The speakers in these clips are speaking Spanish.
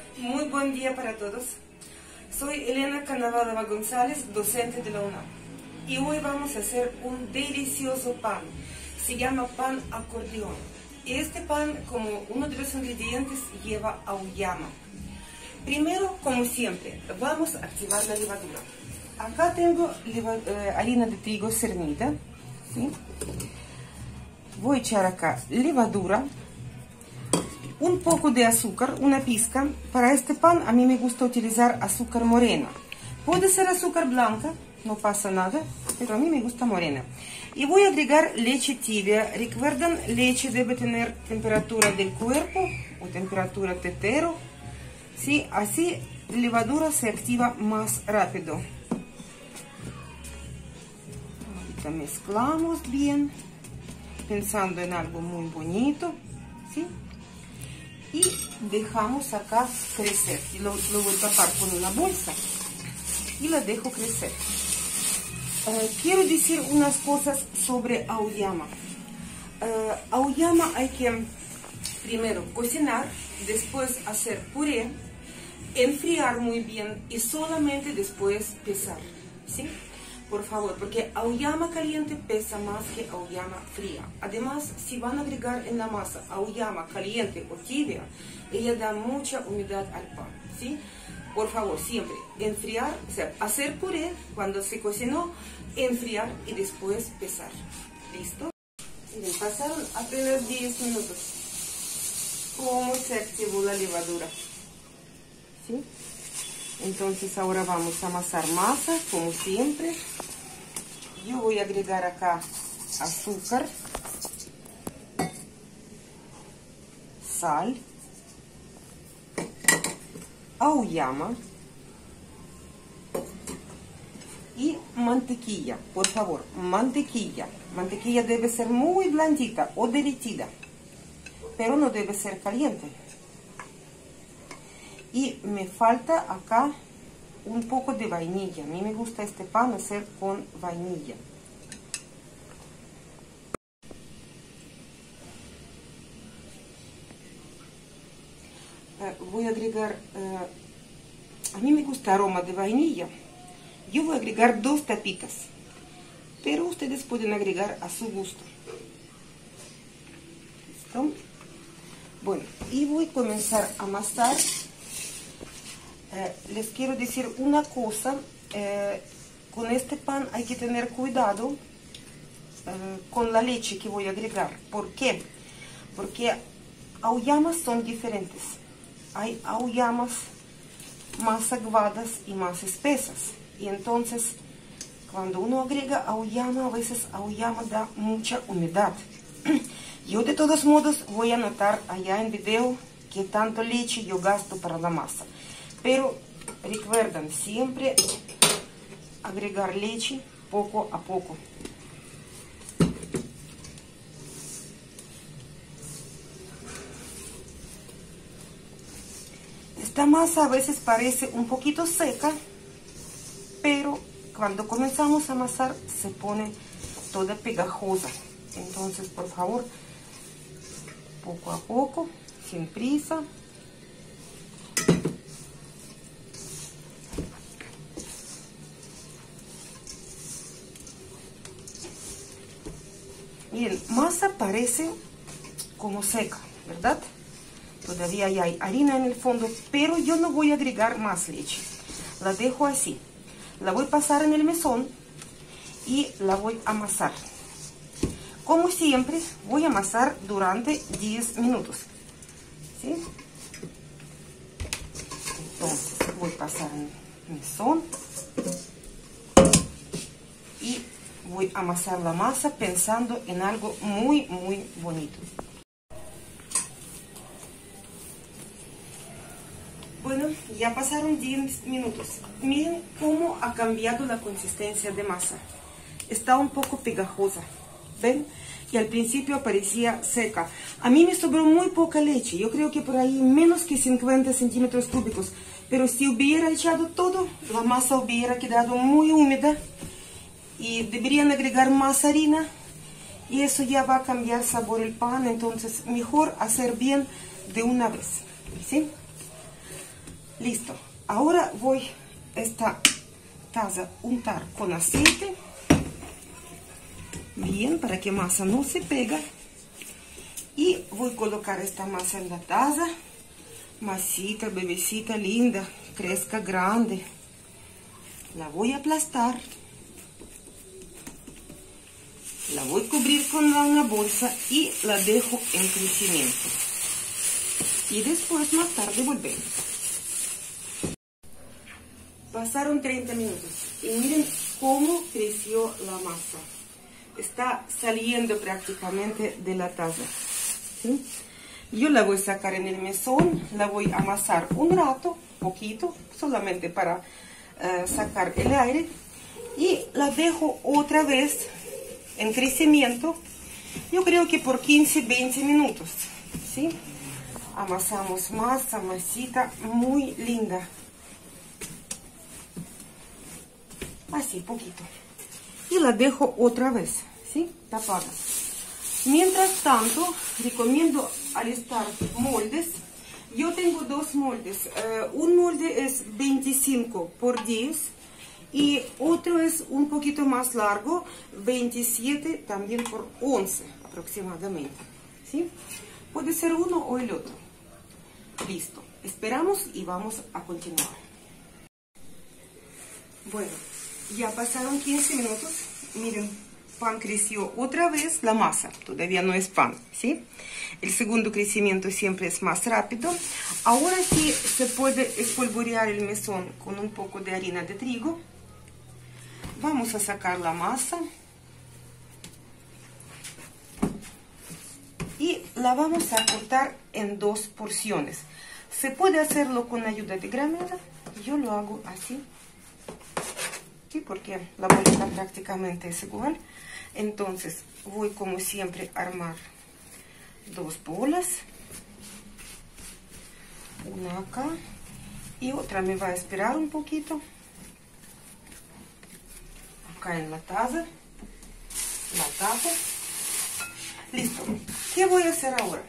Muy buen día para todos. Soy Elena Cannavadova González, docente de la UNAM. Y hoy vamos a hacer un delicioso pan. Se llama pan acordeón. Y este pan, como uno de los ingredientes, lleva auyama. Primero, como siempre, vamos a activar la levadura. Acá tengo harina de trigo cernida, ¿sí? Voy a echar acá levadura, un poco de azúcar, una pizca. Para este pan a mí me gusta utilizar azúcar morena. Puede ser azúcar blanca, no pasa nada, pero a mí me gusta morena. Y voy a agregar leche tibia. Recuerden, leche debe tener temperatura del cuerpo o temperatura tetero, ¿sí? Así la levadura se activa más rápido. Ahorita mezclamos bien, pensando en algo muy bonito, ¿sí? Y dejamos acá crecer. Y lo voy a tapar con una bolsa y la dejo crecer. Quiero decir unas cosas sobre auyama. Auyama hay que primero cocinar, después hacer puré, enfriar muy bien y solamente después pesar, ¿sí? Por favor, porque auyama caliente pesa más que auyama fría. Además, si van a agregar en la masa auyama caliente o tibia, ella da mucha humedad al pan, ¿sí? Por favor, siempre enfriar, o sea, hacer puré cuando se cocinó, enfriar y después pesar. ¿Listo? Miren, pasaron apenas 10 minutos. ¿Cómo se activó la levadura? ¿Sí? Entonces ahora vamos a amasar masa, como siempre. Yo voy a agregar acá azúcar, sal, auyama y mantequilla. Por favor, mantequilla. Mantequilla debe ser muy blandita o derretida, pero no debe ser caliente. Y me falta acá un poco de vainilla. A mí me gusta este pan hacer con vainilla. Voy a agregar, a mí me gusta aroma de vainilla. Yo voy a agregar 2 tapitas, pero ustedes pueden agregar a su gusto. ¿Listo? Bueno, y voy a comenzar a amasar. Les quiero decir una cosa, con este pan hay que tener cuidado con la leche que voy a agregar. ¿Por qué? Porque auyamas son diferentes. Hay auyamas más aguadas y más espesas. Y entonces, cuando uno agrega auyama, a veces auyama da mucha humedad. Yo de todos modos voy a anotar allá en video qué tanto leche yo gasto para la masa. Pero recuerden, siempre agregar leche poco a poco. Esta masa a veces parece un poquito seca, pero cuando comenzamos a amasar se pone toda pegajosa. Entonces, por favor, poco a poco, sin prisa. Miren, masa parece como seca, ¿verdad? Todavía hay harina en el fondo, pero yo no voy a agregar más leche. La dejo así. La voy a pasar en el mesón y la voy a amasar. Como siempre, voy a amasar durante 10 minutos. ¿Sí? Entonces, voy a pasar en el mesón y voy a amasar la masa pensando en algo muy, muy bonito. Bueno, ya pasaron 10 minutos. Miren cómo ha cambiado la consistencia de masa. Está un poco pegajosa, ¿ven? Y al principio parecía seca. A mí me sobró muy poca leche. Yo creo que por ahí menos que 50 centímetros cúbicos. Pero si hubiera echado todo, la masa hubiera quedado muy húmeda. Y deberían agregar más harina. Y eso ya va a cambiar sabor el pan. Entonces, mejor hacer bien de una vez. ¿Sí? Listo. Ahora voy esta taza untar con aceite. Bien, para que masa no se pega. Y voy a colocar esta masa en la taza. Masita, bebecita linda, crezca grande. La voy a aplastar. La voy a cubrir con una bolsa y la dejo en crecimiento. Y después más tarde volvemos. Pasaron 30 minutos y miren cómo creció la masa. Está saliendo prácticamente de la taza. ¿Sí? Yo la voy a sacar en el mesón, la voy a amasar un rato, poquito, solamente para sacar el aire. Y la dejo otra vez en crecimiento, yo creo que por 15-20 minutos. ¿Sí? Amasamos masa, masita muy linda. Así, poquito. Y la dejo otra vez, ¿sí? Tapada. Mientras tanto, recomiendo alistar moldes. Yo tengo dos moldes. Un molde es 25 por 10 y otro es un poquito más largo, 27 también por 11 aproximadamente. ¿Sí? Puede ser uno o el otro. Listo. Esperamos y vamos a continuar. Bueno, ya pasaron 15 minutos. Miren, pan creció otra vez, la masa todavía no es pan, ¿sí? El segundo crecimiento siempre es más rápido. Ahora sí se puede espolvorear el mesón con un poco de harina de trigo. Vamos a sacar la masa. Y la vamos a cortar en dos porciones. Se puede hacerlo con ayuda de gramera. Yo lo hago así. Sí, porque la bolita prácticamente es igual. Entonces voy como siempre a armar dos bolas. Una acá y otra me va a esperar un poquito. Acá en la taza. La tapo. Listo. ¿Qué voy a hacer ahora?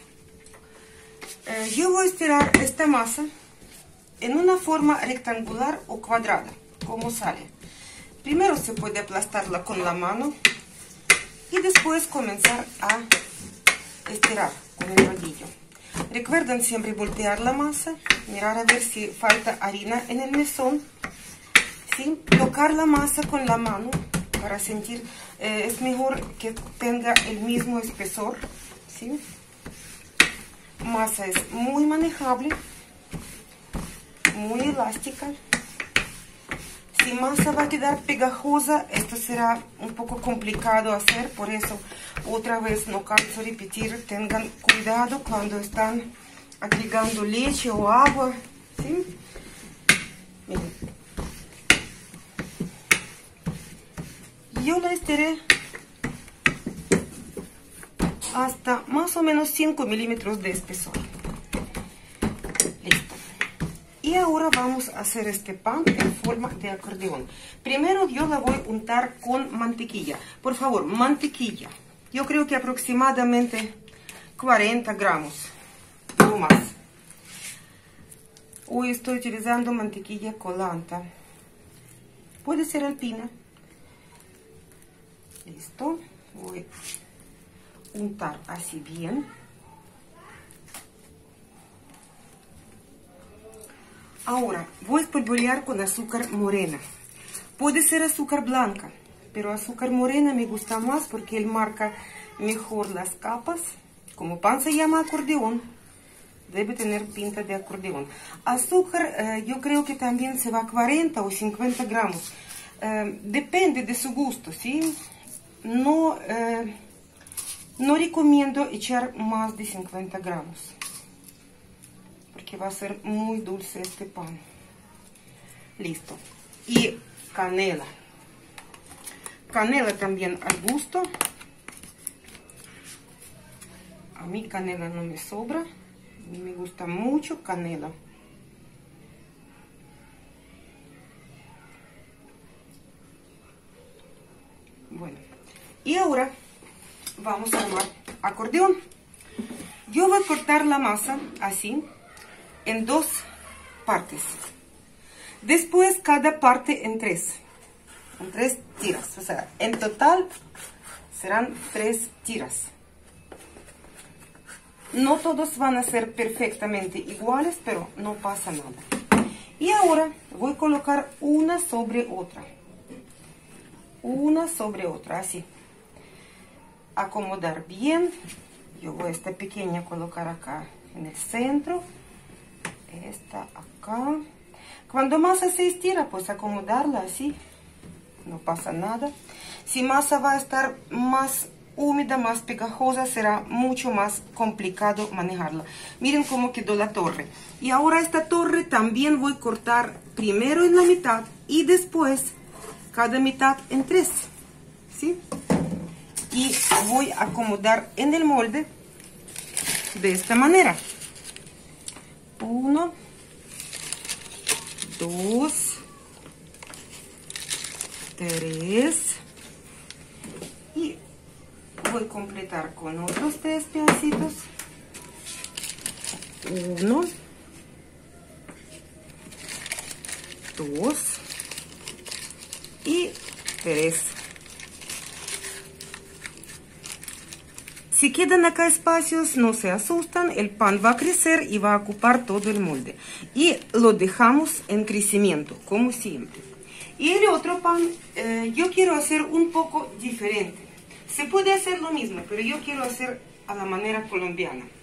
Yo voy a estirar esta masa en una forma rectangular o cuadrada, como sale. Primero se puede aplastarla con la mano y después comenzar a estirar con el rodillo. Recuerden siempre voltear la masa, mirar a ver si falta harina en el mesón, ¿sí? Tocar la masa con la mano para sentir, es mejor que tenga el mismo espesor, ¿sí? Masa es muy manejable, muy elástica. Si masa va a quedar pegajosa, esto será un poco complicado hacer, por eso otra vez no canso de repetir, tengan cuidado cuando están agregando leche o agua, ¿sí? Miren. Yo la estiré hasta más o menos 5 milímetros de espesor. Listo. Y ahora vamos a hacer este pan en forma de acordeón. Primero yo la voy a untar con mantequilla. Por favor, mantequilla. Yo creo que aproximadamente 40 gramos o más. Hoy estoy utilizando mantequilla colanta. Puede ser alpina. Listo. Voy a untar así bien. Ahora voy a espolvorear con azúcar morena. Puede ser azúcar blanca, pero azúcar morena me gusta más porque él marca mejor las capas. Como pan se llama acordeón, debe tener pinta de acordeón. Azúcar yo creo que también se va a 40 o 50 gramos. Depende de su gusto, ¿sí? No recomiendo echar más de 50 gramos. Que va a ser muy dulce este pan. Listo. Y canela. Canela también al gusto. A mí canela no me sobra. A mí me gusta mucho canela. Bueno. Y ahora vamos a armar acordeón. Yo voy a cortar la masa así. En dos partes. Después cada parte en tres tiras. O sea, en total serán 3 tiras. No todos van a ser perfectamente iguales, pero no pasa nada. Y ahora voy a colocar una sobre otra. Una sobre otra, así. Acomodar bien. Yo voy a esta pequeña colocar acá en el centro. Esta acá. Cuando masa se estira, pues acomodarla así. No pasa nada. Si masa va a estar más húmeda, más pegajosa, será mucho más complicado manejarla. Miren cómo quedó la torre. Y ahora esta torre también voy a cortar primero en la mitad y después cada mitad en 3. ¿Sí? Y voy a acomodar en el molde de esta manera. 1, 2, 3 y voy a completar con otros 3 pedacitos. 1, 2 y 3. Si quedan acá espacios, no se asustan, el pan va a crecer y va a ocupar todo el molde. Y lo dejamos en crecimiento, como siempre. Y el otro pan, yo quiero hacer un poco diferente. Se puede hacer lo mismo, pero yo quiero hacer a la manera colombiana.